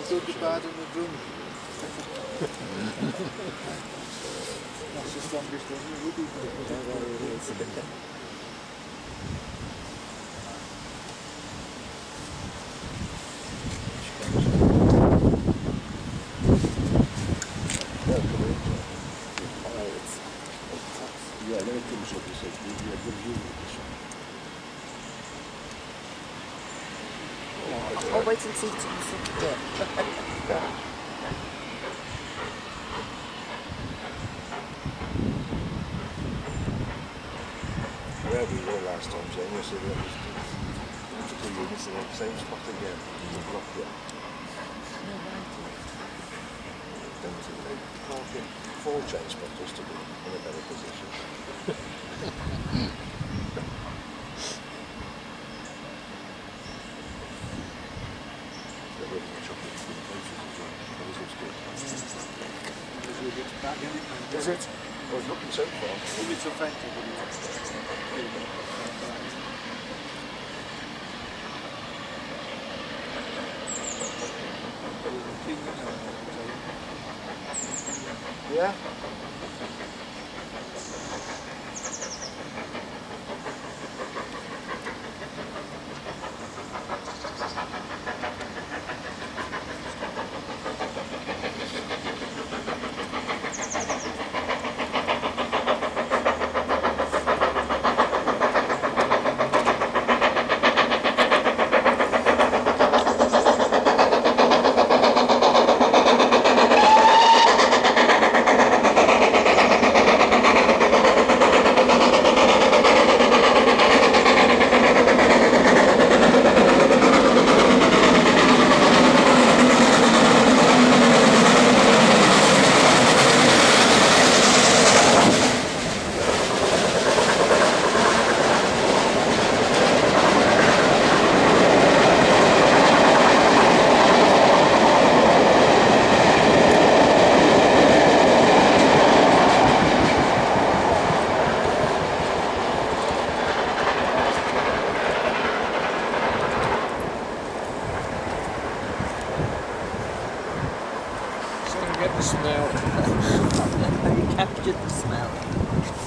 good, the bad and the drunk. That's the strongest one, it would be. Yeah, then it comes up, he says, yeah, good view of this one. I'll wait and see it comes up. Where we were last time, Jane, you said there was 2 units in the same spot again. The block there. Then they parking 4 train spotters to be in a better position. Is it? I was looking so far. Maybe it's offensive, but yeah? get the smell. You captured the smell.